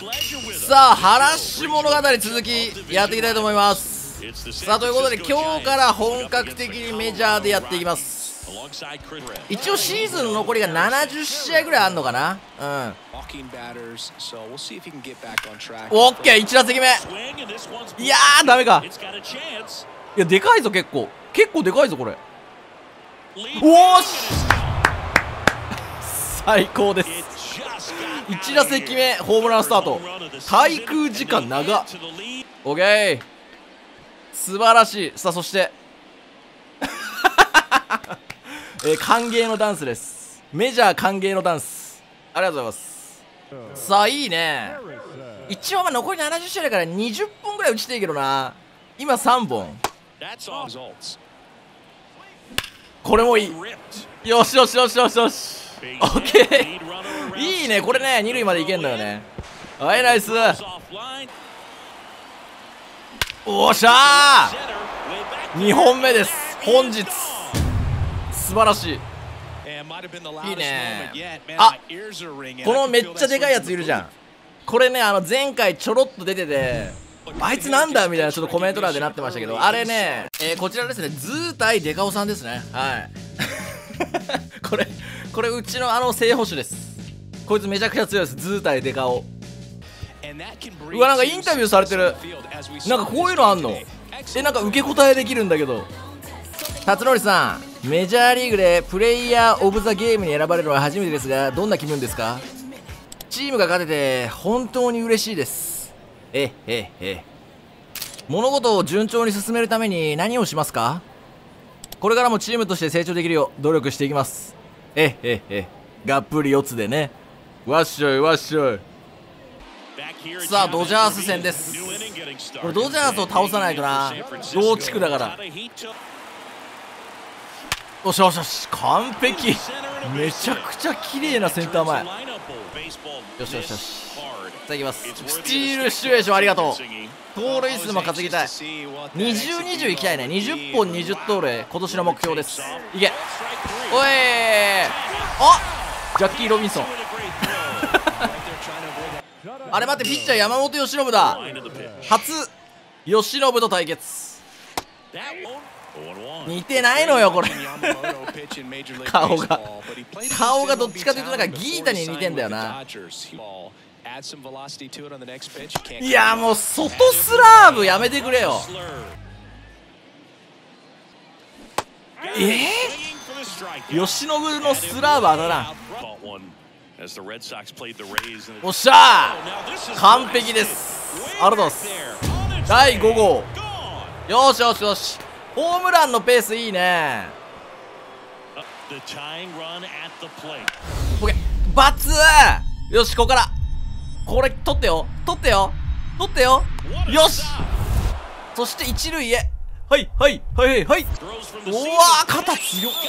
さあハラッシュ物語続きやっていきたいと思います。さあということで今日から本格的にメジャーでやっていきます。一応シーズンの残りが70試合ぐらいあんのかな。うん。オッケー、1打席目。いやーダメか。いやでかいぞ、結構でかいぞこれ。おーし最高です。1打席目ホームランスタート。滞空時間長っ。オッケー、素晴らしい。さあそして歓迎のダンスです。メジャー歓迎のダンス、ありがとうございます。さあいいね。一応残り70試合だから20本ぐらい打ちていいけどな。今3本。これもいい。よしよしよしよしよし。オッケーいいね。これね2塁までいけんだよね。はい、ナイス。おっしゃー、2本目です本日。素晴らしい。いいね。あ、このめっちゃでかいやついるじゃん。これね前回ちょろっと出てて、あいつなんだみたいなちょっとコメント欄でなってましたけど、あれね、こちらですね、ズー対デカオさんですね。はいこれうちの正捕手です。こいつめちゃくちゃ強いです。ズー対デカオ。うわ、なんかインタビューされてる。なんかこういうのあんの。なんか受け答えできるんだけど。辰徳さん、メジャーリーグでプレイヤーオブザゲームに選ばれるのは初めてですが、どんな気分ですか？チームが勝てて本当に嬉しいです。物事を順調に進めるために何をしますか？これからもチームとして成長できるよう努力していきます。がっぷり四つでね。わっしょいわっしょい。さあドジャース戦です。これドジャースを倒さないとな。同地区だから。よしよしよし、完璧。めちゃくちゃ綺麗なセンター前。よしよしよし。さあいきます。スチールシチュエーションありがとう。盗塁数も稼ぎたい。2020いきたいね。20本20盗塁今年の目標です。いけ。おいー、あ、ジャッキー・ロビンソンあれ待って、ピッチャー山本由伸だ。初由伸と対決。似てないのよこれ顔がどっちかというとなんかギータに似てんだよな。いやもう外スラーブやめてくれよ。由伸のスラーブ当たらん。おっしゃー、完璧です。ありがとうございます。第5号。よしよしよし、ホームランのペースいいね。オッケー、バツー。よし、ここからこれ取ってよ取ってよ取ってよ。よし、そして一塁へ。はいはいはいはい。うわー、肩強っ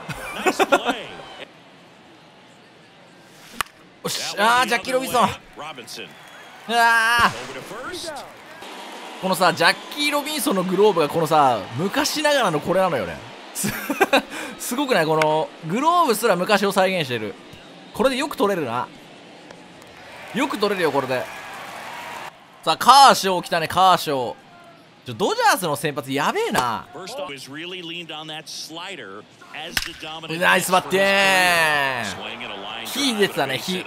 よし、あージャッキー・ロビンソン。あー、このさジャッキー・ロビンソンのグローブがこのさ昔ながらのこれなのよねすごくない？このグローブすら昔を再現してる。これでよく取れるな。よく取れるよこれで。さあカーショー来たね。カーショー、ドジャースの先発やべえな。ナイスバッティング。火出てたね、火。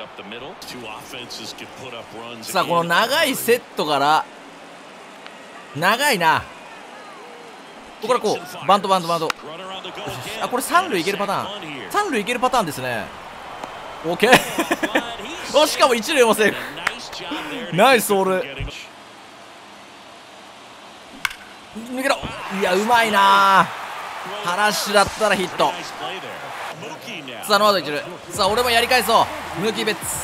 さあこの長いセットから長いな。ここからこうバントバントバント。あ、これ三塁いけるパターン。三塁いけるパターンですね。オッケーお、しかも一塁もセーフ。ナイスオール。抜けろ。いやうまいな。ハラッシュだったらヒット。さあノーアウト一塁。さあ俺もやり返そう。ムーキーベッツ。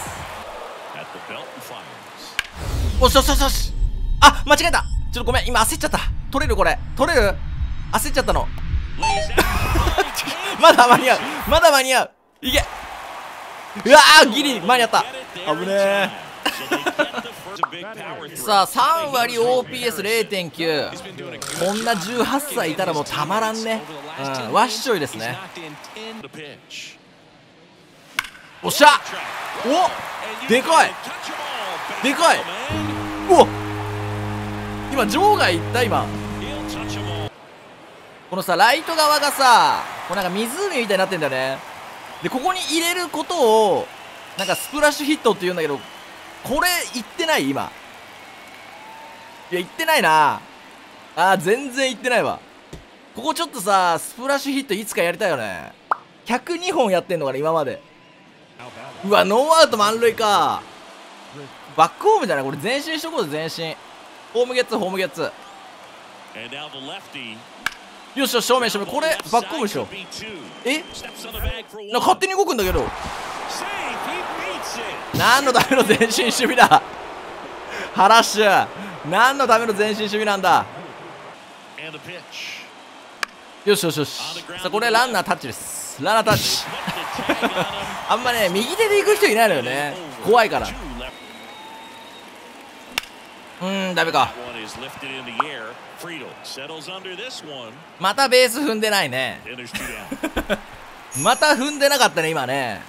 おしよしよしよし。あ、間違えた。ちょっとごめん、今焦っちゃった。取れるこれ取れる。焦っちゃったのまだ間に合う、まだ間に合う。いけ。うわー、ギリ間に合った。危ねえさあ3割 OPS0.9。 こんな18歳いたらもうたまらんね。うん、わっしょいですね。おっしゃ、お、でかい。 でかい。うわ、今場外いった。今このさライト側がさ、こうなんか湖みたいになってんだよね。でここに入れることをなんかスプラッシュヒットって言うんだけど、これいってない。今いやいってないな。全然いってないわ。ここちょっとさスプラッシュヒットいつかやりたいよね。102本やってんのかな今まで。うわ、ノーアウト満塁か。バックホームじゃないこれ。前進しとこうぜ。前進。ホームゲッツ、ホームゲッツ。よしよし、正面正面。これバックホームでしょ。なんか勝手に動くんだけど。何のための前進守備だ。ハラッシュ、何のための前進守備なんだ。よしよしよし。さあこれランナータッチです。ランナータッチあんまね右手で行く人いないのよね。怖いから。ダメか。またベース踏んでないねまた踏んでなかったね今ね。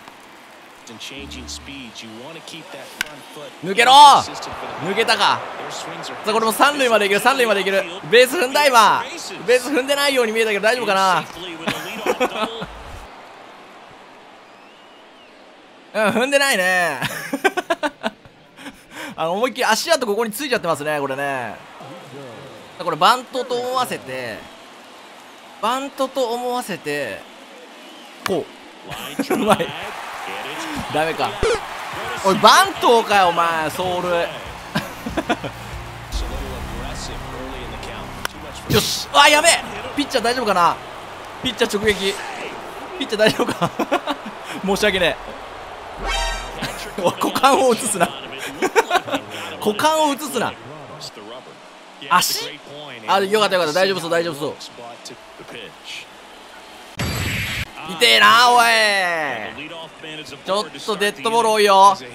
抜けろー。抜けたか。さあこれも三塁までいける。三塁までいける。ベース踏んだ。今ベース踏んでないように見えたけど大丈夫かな踏んでないね思いっきり足跡ここについちゃってますねこれね。これバントと思わせてこううまいダメか。おいバントかよお前。走塁よし。やべえ。ピッチャー大丈夫かな。ピッチャー直撃。ピッチャー大丈夫か申し訳ねえ股間を映すな股間を映すな。足よかったよかった。大丈夫そう、大丈夫そう。痛えなおい。ちょっとデッドボール多いよフ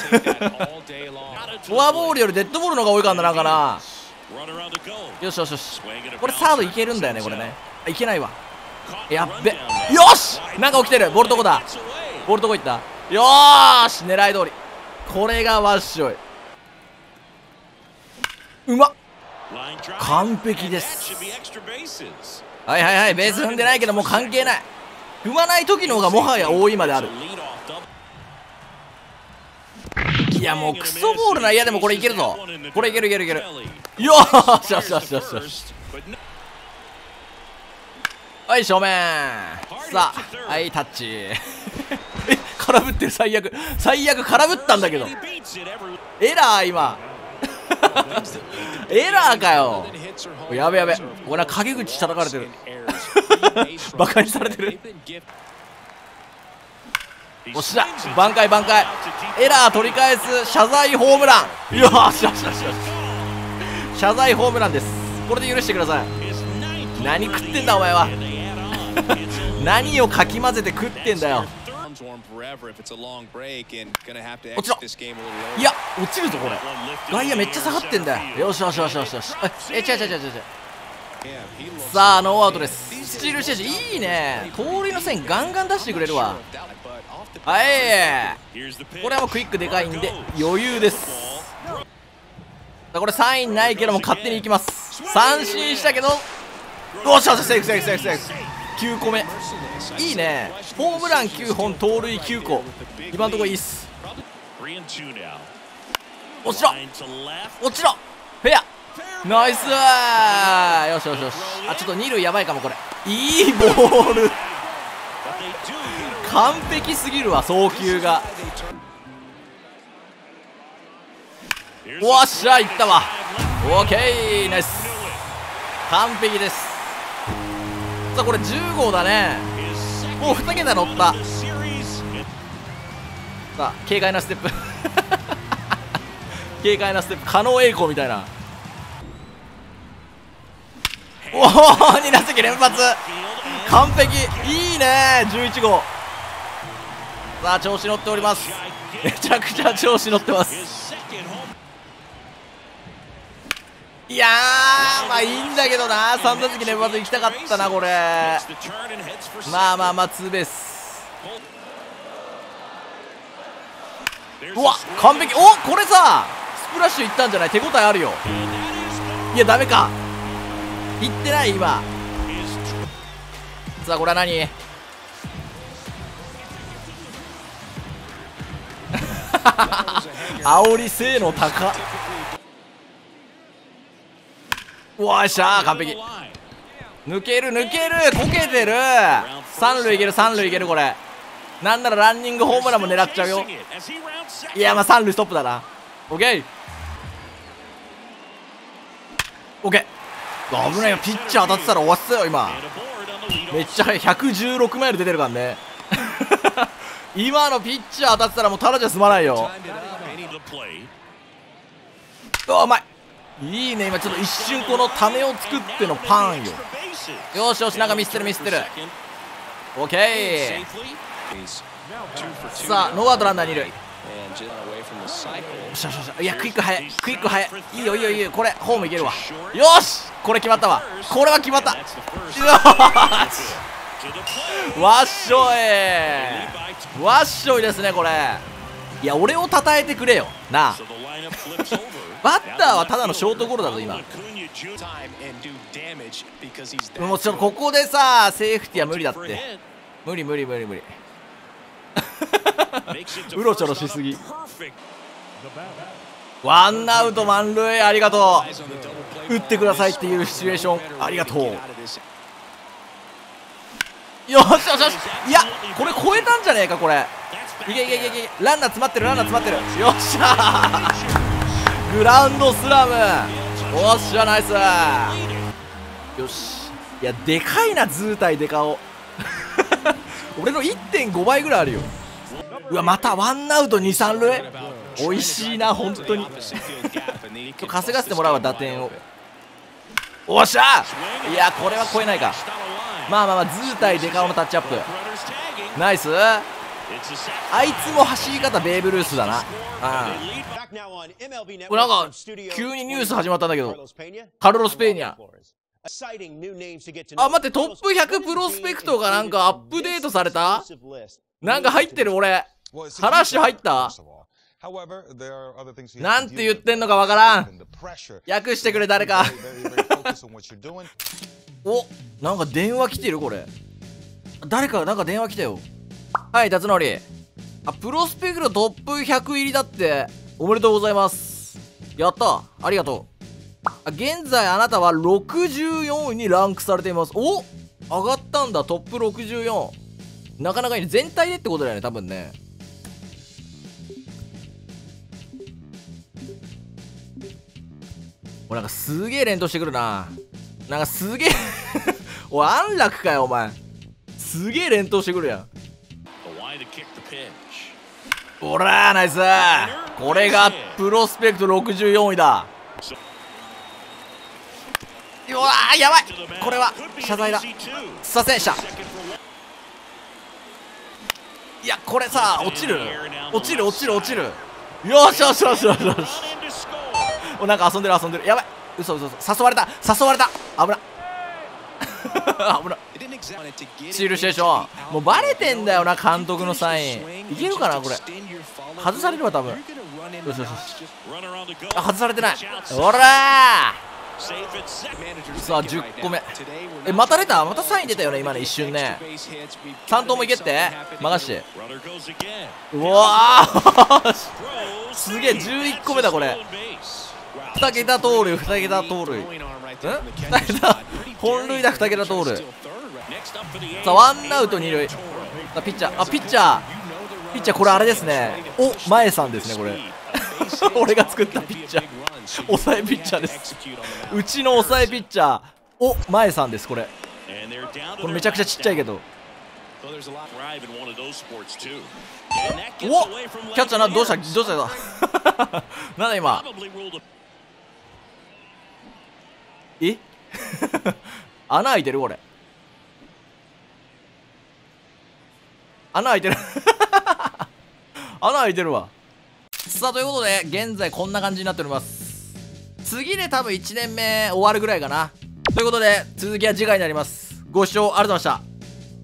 ォアボールよりデッドボールの方が多いからな。なんかな。よしよしよし。これサードいけるんだよねこれね。いけないわ。やっべ。よし、なんか起きてる。ボールどこだ。ボールどこ行った。よーし、狙い通り。これがわっしょい。うまっ、完璧です。はいはいはい。ベース踏んでないけどもう関係ない。踏まない時の方がもはや多いまである。いやもうクソボールな。いやでもこれいけるぞ。これいけるいけるいける。よーしよしよしよしよし。はい正面。さあはいタッチ空振ってる。最悪最悪空振ったんだけど。エラー今エラーかよ。やべやべ。俺は陰口叩かれてるバカにされてる。おっしゃ挽回挽回。エラー取り返す謝罪ホームラン。よしよしよしよし。謝罪ホームランです。これで許してください。何食ってんだお前は何をかき混ぜて食ってんだよ。落ちろ。いや落ちるぞこれ。外野めっちゃ下がってんだよ。よしよしよしよしよし。違う違う違う違う違う。さあノーアウトです。スチールしてるしいいね。盗塁の線ガンガン出してくれるわ。はいこれはもうクイックでかいんで余裕です。これサインないけども勝手に行きます。三振したけどよしよしセーフセーフセーフセーフ。9個目いいね。ホームラン9本盗塁9個。今のところいいっす。落ちろ落ちろ。フェアナイスー。よしよしよし。ちょっと二塁やばいかもこれ。いいボール完璧すぎるわ送球が。おっしゃいったわ。オーケーナイス完璧です。さあこれ10号だね。もう2桁乗った。さあ軽快なステップ軽快なステップ。狩野英孝みたいな。おお2打席連発完璧。いいね11号。さあ調子乗っております。めちゃくちゃ調子乗ってます。いやーまあいいんだけどな。3打席連発行きたかったなこれ。まあまあまあツーベース。 うわ完璧。おこれさスプラッシュいったんじゃない？手応えあるよ。いやダメか、いってない今。さあこれは何煽り性能高っ。うわっしゃー完璧。抜ける抜ける、こけてる。三塁いける三塁いける。これなんならランニングホームランも狙っちゃうよ。いやまあ三塁ストップだな。オッケーオッケー。危ないよ、ピッチャー当たってたら終わってたよ今。めっちゃ速い。116マイル出てるからね今のピッチャー当たってたらもうただじゃ済まないよ。うわうまい。いいね。今ちょっと一瞬このためを作ってのパンよ。よしよし、なんかミスってるミスってる。オッケー。さあノーアウトランナー2塁。よしよしよし。いやクイック早いクイック早い。いいよいいよいいよ。これホームいけるわ。よしこれ決まったわ。これは決まった。よしわっしょいわっしょいですねこれ。いや俺を称えてくれよなあバッターはただのショートゴロだぞ今。もうちょっとここでさセーフティーは無理だって。無理無理無理無理うろちょろしすぎ。ワンアウト満塁。ありがとう。打ってくださいっていうシチュエーションありがとう。よしよしよし。いやこれ超えたんじゃねえかこれ。いけいけいけいけ。ランナー詰まってるランナー詰まってる。よっしゃーグラウンドスラム。おっしゃナイス。よし。いやでかいな図体でかお俺の 1.5 倍ぐらいあるよ。うわまたワンアウト2、3塁。おいしいな本当に稼がせてもらうわ打点を。おっしゃー。いやこれは超えないか。まあまあまあ図体でかおのタッチアップナイス。あいつも走り方ベーブ・ルースだな。これなんか急にニュース始まったんだけどカルロス・ペーニャ。あ待ってトップ100プロスペクトがなんかアップデートされた。なんか入ってる俺。話入った。なんて言ってんのかわからん。訳してくれ誰かおなんか電話来てるこれ。誰かなんか電話来たよ。はい辰徳。あプロスペクトトップ100入りだって。おめでとうございます。やったありがとう。現在あなたは64位にランクされています。お上がったんだトップ64。なかなかいいね。全体でってことだよね多分ね。おなんかすげえ連投してくるな。なんかすげえおい安楽かよお前。すげえ連投してくるやん。おらーナイス。これがプロスペクト64位だ。うわーやばい。これは謝罪だ。すいませんでした。いやこれさ落ちる落ちる落ちる落ちる。よしよしよしよしよしおなんか遊んでる遊んでる。やばい嘘嘘嘘。誘われた誘われた。危な危な。シールシチュエーションもうバレてんだよな監督のサイン。いけるかなこれ。外されるわ多分。よしよしよし。あ外されてない。ほらーさあ10個目。また出た。またサイン出たよね今ね一瞬ね。3投もいけって任して。うわーすげえ11個目だこれ。2桁盗塁2桁盗塁2桁本塁打2桁盗塁。さあワンアウト2塁。さあピッチャーピッチャーこれあれですね。お前さんですねこれ俺が作ったピッチャー抑えピッチャーです。うちの抑えピッチャーお前さんですこれ。これめちゃくちゃちっちゃいけど。おキャッチャーなどうしたどうしたなんだ今え穴開いてるこれ。穴開いてる穴開いてるわ。さあということで現在こんな感じになっております。次で多分1年目終わるぐらいかな。ということで続きは次回になります。ご視聴ありがとうございました。